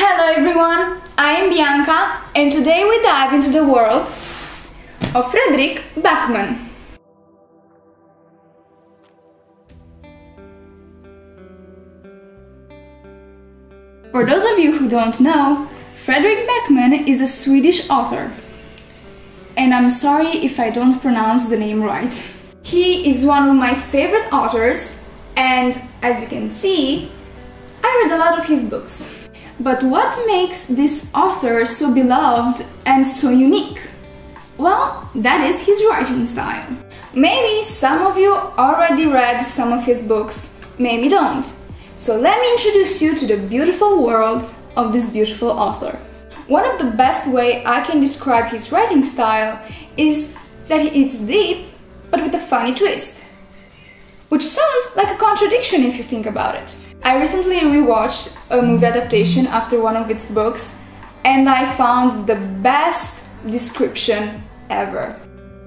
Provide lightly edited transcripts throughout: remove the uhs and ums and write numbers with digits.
Hello everyone, I am Bianca and today we dive into the world of Fredrik Backman. For those of you who don't know, Fredrik Backman is a Swedish author. And I'm sorry if I don't pronounce the name right. He is one of my favorite authors and as you can see, I read a lot of his books. But what makes this author so beloved and so unique? Well, that is his writing style. Maybe some of you already read some of his books, maybe don't. So let me introduce you to the beautiful world of this beautiful author. One of the best way I can describe his writing style is that it's deep, but with a funny twist. Which sounds like a contradiction if you think about it. I recently rewatched a movie adaptation after one of its books and I found the best description ever.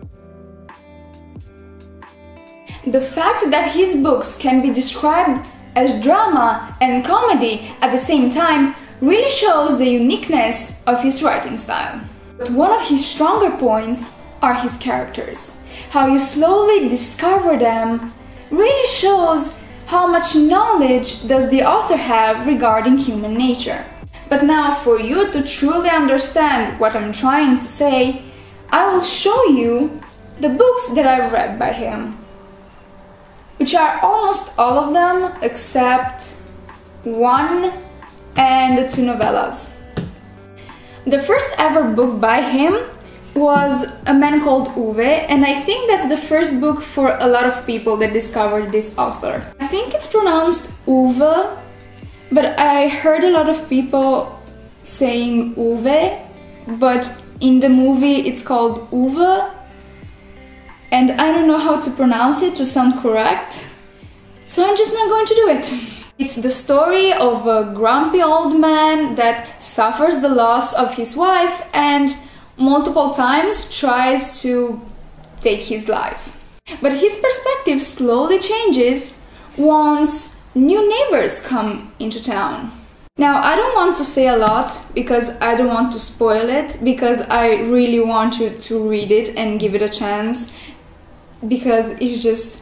The fact that his books can be described as drama and comedy at the same time really shows the uniqueness of his writing style. But one of his stronger points are his characters. How you slowly discover them really shows how much knowledge does the author have regarding human nature. But now for you to truly understand what I'm trying to say, I will show you the books that I've read by him, which are almost all of them except one and the two novellas. The first ever book by him was A Man Called Uwe, and I think that's the first book for a lot of people that discovered this author. I think it's pronounced Uwe, but I heard a lot of people saying Uwe, but in the movie it's called Uwe, and I don't know how to pronounce it to sound correct, so I'm just not going to do it. It's the story of a grumpy old man that suffers the loss of his wife and multiple times tries to take his life. But his perspective slowly changes once new neighbors come into town. Now, I don't want to say a lot because I don't want to spoil it, because I really want you to read it and give it a chance, because it's just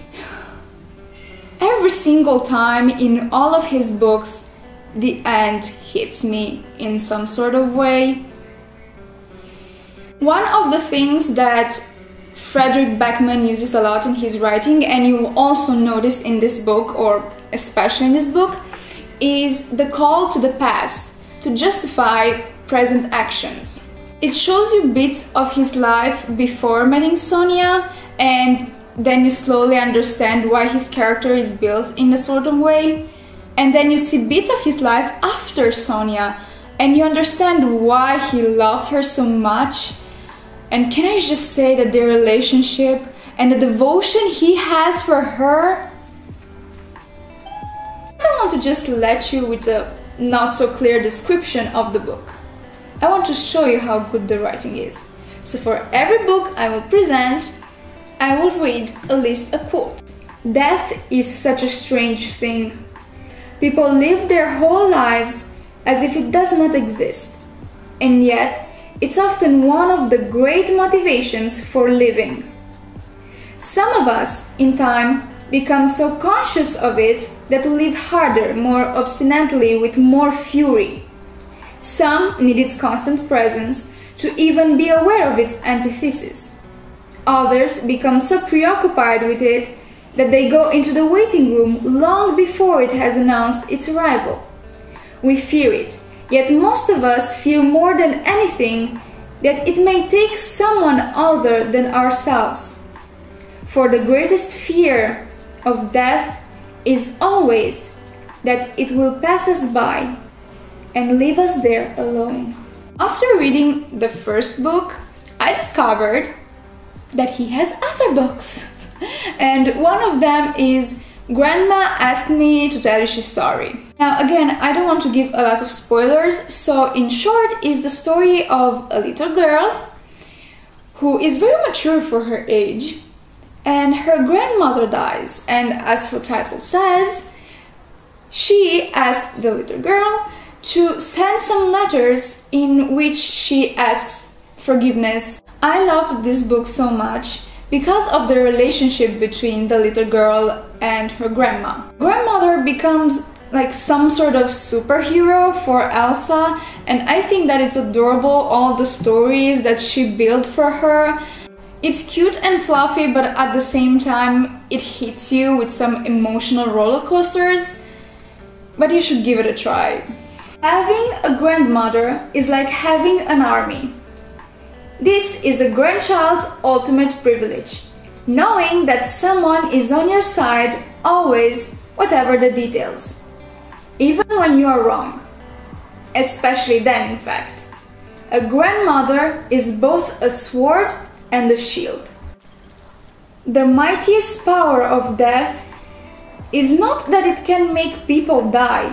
every single time in all of his books the end hits me in some sort of way. One of the things that Fredrik Backman uses a lot in his writing, and you will also notice in this book, or especially in this book, is the call to the past to justify present actions. It shows you bits of his life before meeting Sonia, and then you slowly understand why his character is built in a sort of way. And then you see bits of his life after Sonia, and you understand why he loved her so much. And can I just say that their relationship and the devotion he has for her, I don't want to just let you with a not so clear description of the book. I want to show you how good the writing is. So for every book I will present, I will read at least a quote. Death is such a strange thing. People live their whole lives as if it does not exist, and yet it's often one of the great motivations for living. Some of us, in time, become so conscious of it that we live harder, more obstinately, with more fury. Some need its constant presence to even be aware of its antithesis. Others become so preoccupied with it that they go into the waiting room long before it has announced its arrival. We fear it. Yet most of us fear more than anything that it may take someone other than ourselves. For the greatest fear of death is always that it will pass us by and leave us there alone. After reading the first book, I discovered that he has other books. And one of them is Grandma Asked Me to Tell You She's Sorry. Now again, I don't want to give a lot of spoilers, so in short is the story of a little girl who is very mature for her age, and her grandmother dies, and as her title says, she asked the little girl to send some letters in which she asks forgiveness. I loved this book so much because of the relationship between the little girl and her grandma. Grandmother becomes like some sort of superhero for Elsa, and I think that it's adorable, all the stories that she built for her. It's cute and fluffy, but at the same time it hits you with some emotional roller coasters, but you should give it a try. Having a grandmother is like having an army. This is a grandchild's ultimate privilege, knowing that someone is on your side always, whatever the details. Even when you are wrong. Especially then, in fact. A grandmother is both a sword and a shield. The mightiest power of death is not that it can make people die,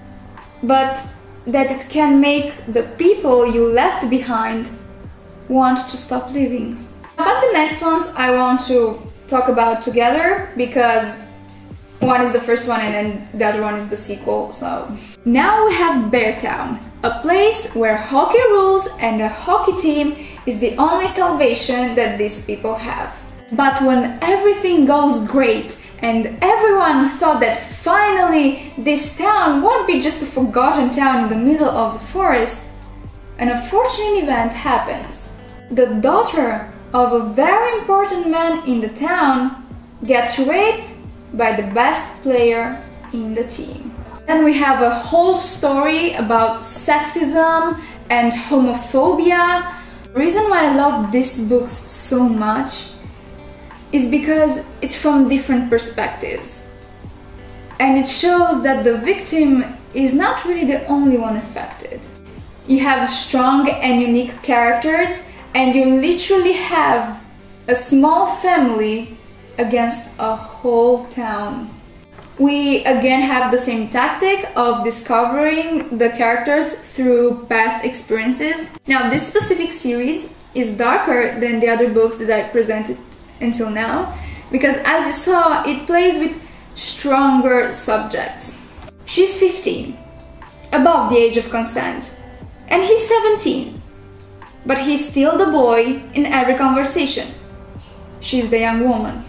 but that it can make the people you left behind want to stop living. But the next ones I want to talk about together, because one is the first one and then the other one is the sequel. So now we have Beartown, a place where hockey rules and a hockey team is the only salvation that these people have. But when everything goes great and everyone thought that finally this town won't be just a forgotten town in the middle of the forest, an unfortunate event happens. The daughter of a very important man in the town gets raped by the best player in the team. Then we have a whole story about sexism and homophobia. The reason why I love these books so much is because it's from different perspectives. And it shows that the victim is not really the only one affected. You have strong and unique characters, and you literally have a small family against a whole town. We again have the same tactic of discovering the characters through past experiences. Now, this specific series is darker than the other books that I presented until now, because as you saw, it plays with stronger subjects. She's 15, above the age of consent, and he's 17, but he's still the boy in every conversation. She's the young woman.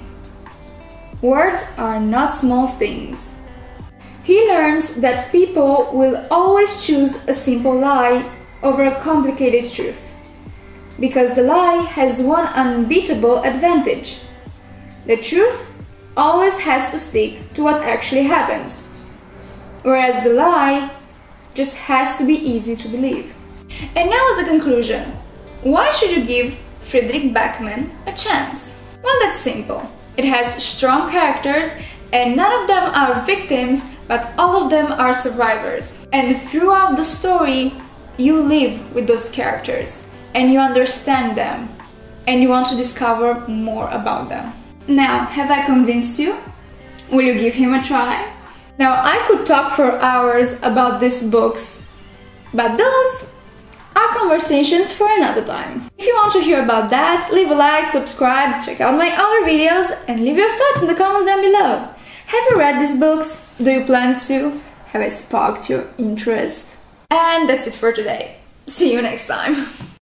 Words are not small things. He learns that people will always choose a simple lie over a complicated truth, because the lie has one unbeatable advantage. The truth always has to stick to what actually happens, whereas the lie just has to be easy to believe. And now as a conclusion, why should you give Fredrik Backman a chance? Well, that's simple. It has strong characters, and none of them are victims, but all of them are survivors. And throughout the story, you live with those characters, and you understand them, and you want to discover more about them. Now, have I convinced you? Will you give him a try? Now, I could talk for hours about these books, but those are conversations for another time. If you want to hear about that, leave a like, subscribe, check out my other videos, and leave your thoughts in the comments down below. Have you read these books? Do you plan to? Have I sparked your interest? And that's it for today. See you next time.